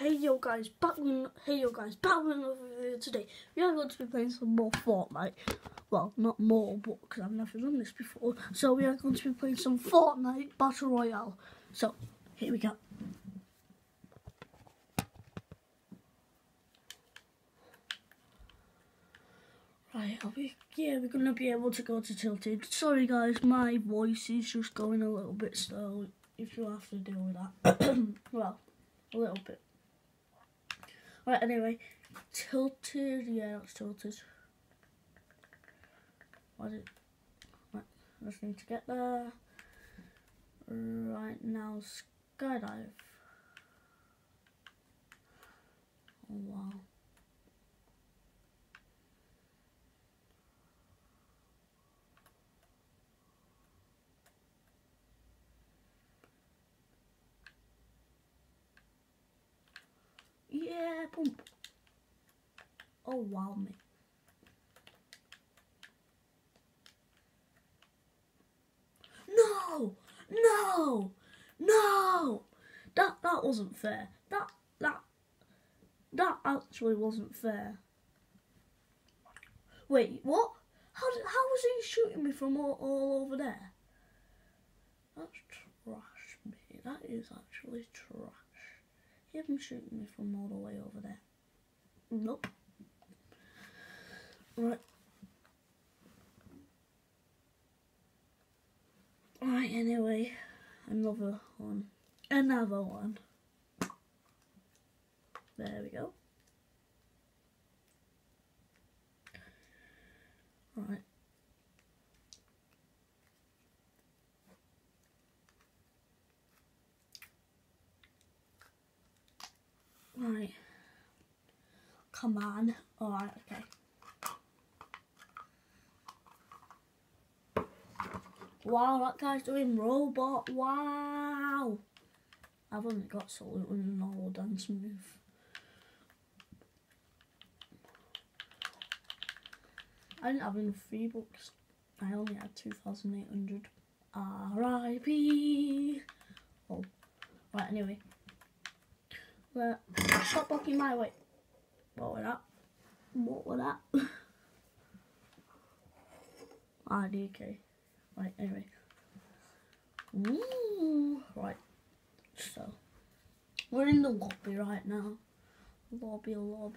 Hey yo guys, back with another video today. We are going to be playing some more Fortnite. Well, not more, but because I've never done this before. So we are going to be playing some Fortnite Battle Royale. So, here we go. Right, we're going to be able to go to Tilted. Sorry guys, my voice is just going a little bit slow, if you have to deal with that. Well, a little bit. Right, anyway, Tilted, yeah, that's Tilted. Right, I just need to get there. Right now, skydive. Oh wow. Yeah, boom. Oh wow, mate. No! No! No! That wasn't fair. That actually wasn't fair. Wait, what? How was he shooting me from all over there? That's trash, mate. That is actually trash. He hasn't shooting me from all the way over there. Nope. Right. Right, anyway. Another one. There we go. Right. Right. Come on. Alright, okay. Wow, that guy's doing robot. Wow. I've only got salute and a normal dance move. I didn't have enough V-Bucks. I only had 2,800. R.I.P. Oh. Right, anyway. Stop blocking my way. What was that? What was that? RDK. Right, anyway. Ooh. Right. So, we're in the lobby right now. Lobby.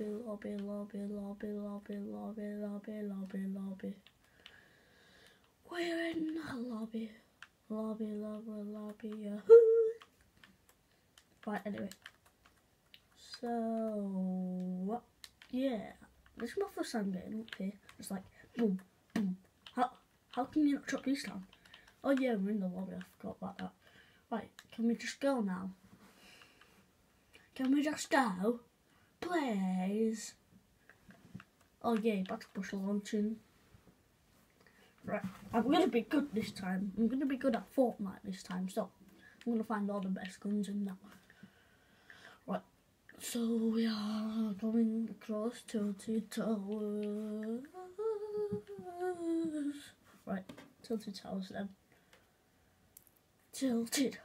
We're in the lobby. Lobby. Right, anyway. So, yeah. This is my first time getting up here. It's like, boom, boom. How can you not drop this down? Oh yeah, we're in the lobby. I forgot about that. Right, can we just go now? Can we just go? Please. Oh yeah, battle bush launching. Right, I'm gonna be good this time. I'm gonna be good at Fortnite this time, so I'm gonna find all the best guns in that. Right, so we are going across Tilted Towers. Right, Tilted Towers then. Tilted.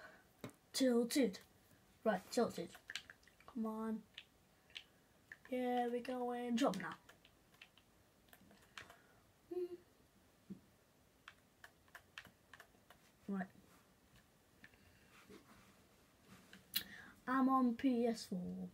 Right, tilted. Come on. Yeah, we're going. Jump now. Right. I'm on PS4.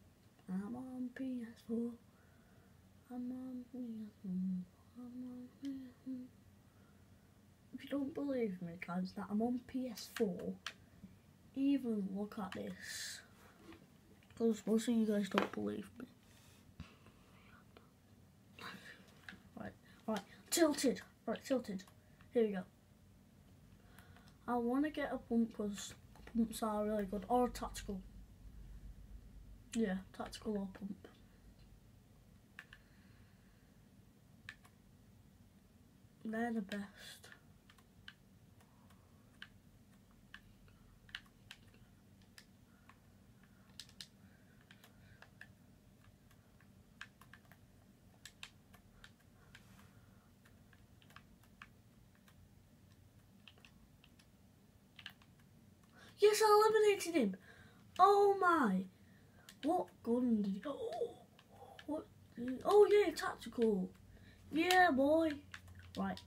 If you don't believe me, guys, that I'm on PS4, even look at this. Because most of you guys don't believe me. Right, tilted. Right, tilted. Here we go. I want to get a pump because pumps are really good. Or a tactical. Yeah, tactical or pump. They're the best. Yes, I eliminated him. Oh my. What gun did he? What? Oh yeah, tactical. Yeah, boy. Right.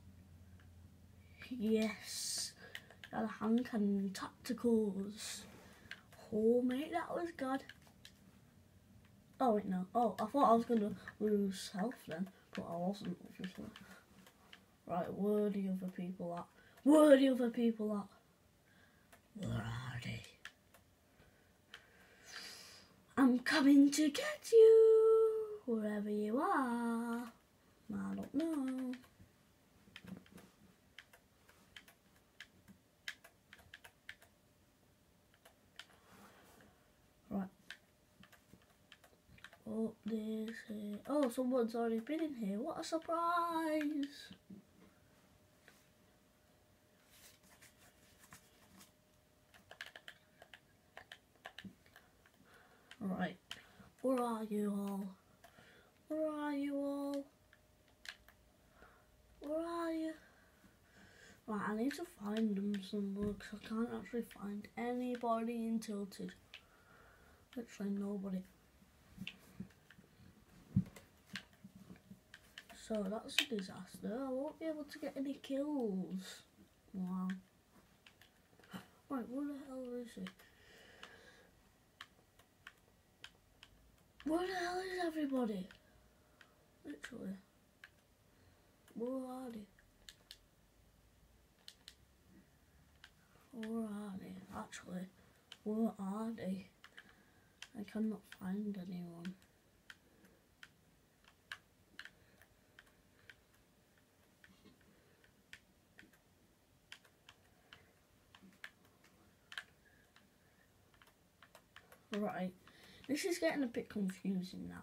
Yes. Got a hand cannon, tacticals. Oh mate, that was good. Oh wait, no. Oh, I thought I was gonna lose health then, but I wasn't, obviously. Right, where are the other people at? Where are the other people at? Where are they? I'm coming to get you, wherever you are. I don't know. Right. Oh, this here. Oh, someone's already been in here. What a surprise! Right. Where are you all? Where are you all? Where are you? Right, I need to find them somewhere because I can't actually find anybody in Tilted. Literally nobody. So that's a disaster. I won't be able to get any kills. Wow. Right, where the hell is he? Where the hell is everybody? Literally. Where are they? Where are they? Actually, where are they? I cannot find anyone. Right, this is getting a bit confusing now.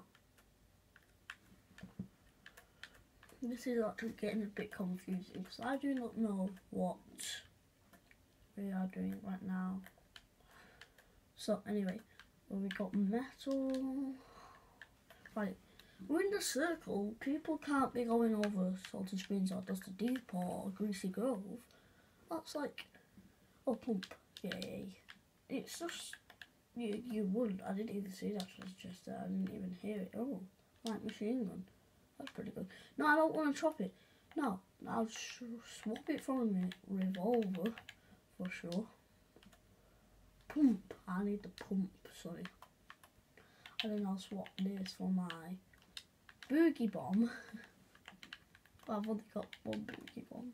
This is actually getting a bit confusing because I do not know what we are doing right now. So anyway, well, we got metal. Right, we're in the circle. People can't be going over Salty Springs or Dusty Depot or Greasy Grove. That's like, oh, pump, yay. It's just, you wouldn't. I didn't even see that was just there. I didn't even hear it. Oh, like machine gun. That's pretty good. No, I don't want to chop it. No, I'll swap it for a revolver for sure. Pump. I need the pump, sorry. And then I'll swap this for my boogie bomb. But I've only got one boogie bomb.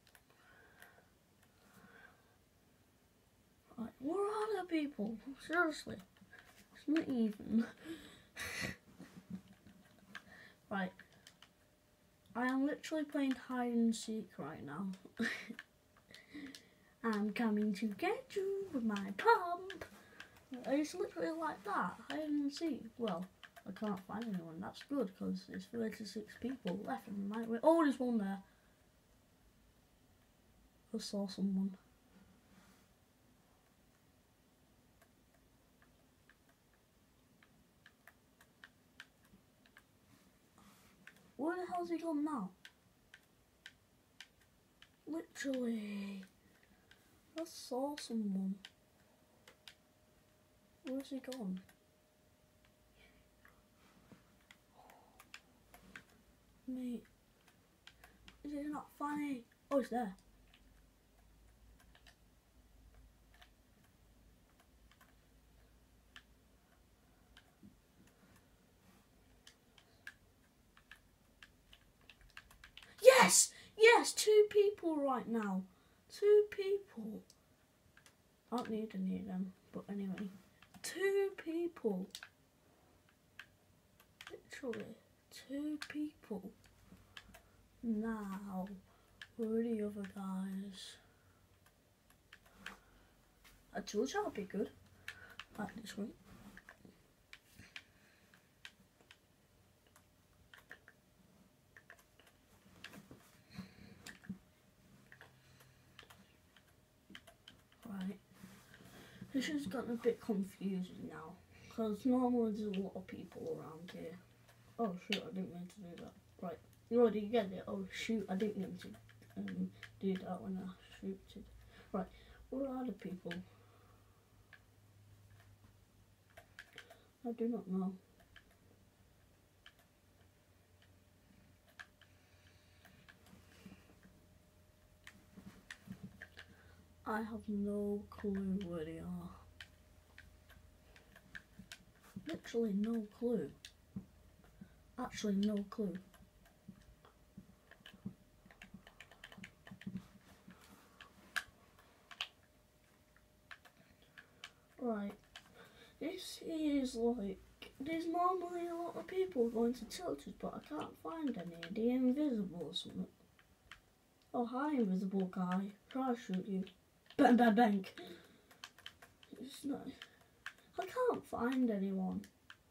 Right, where are the people? Seriously. It's not even. Right. I am literally playing hide and seek right now. I'm coming to get you with my pump. It's literally like that, hide and seek. Well, I can't find anyone. That's good because there's 36 people left and right. Oh, there's one there. I saw someone. Where the hell's he gone now? Literally. I saw someone. Where's he gone? Mate. Is it not funny? Oh, it's there. Yes! Yes! 2 people right now. 2 people. I don't need any of them. But anyway. 2 people. Literally. 2 people. Now. Where are the other guys? I told you I'd be good at this week. Right. This has gotten a bit confusing now. Because normally there's a lot of people around here. Oh shoot, I didn't mean to do that. Right. You already get it. Oh shoot, I didn't mean to do that when I shooted. Right. Where are the people? I do not know. I have no clue where they are. Literally no clue. Actually no clue. Right. This is like, there's normally a lot of people going to Tilted, but I can't find any. Are they invisible or something? Oh, hi, invisible guy. Try to shoot you. Bang, bang, bang. It's not. I can't find anyone.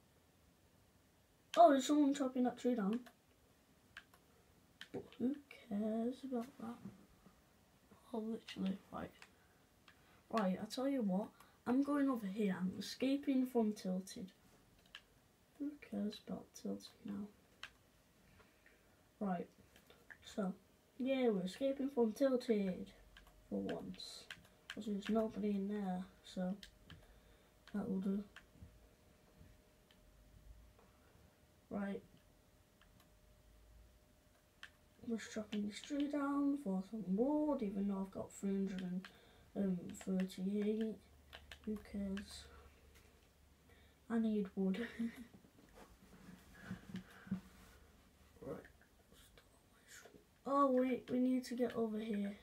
Oh, there's someone chopping that tree down. But who cares about that? Oh, literally, right. Right, I tell you what. I'm going over here. I'm escaping from Tilted. Who cares about Tilted now? Right. So, yeah, we're escaping from Tilted for once. Because there's nobody in there, so that will do. Right. Just chopping this tree down for some wood, even though I've got 338. Who cares? I need wood. Right. Oh wait, we need to get over here.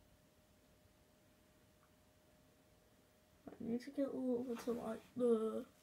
I need to get over to like the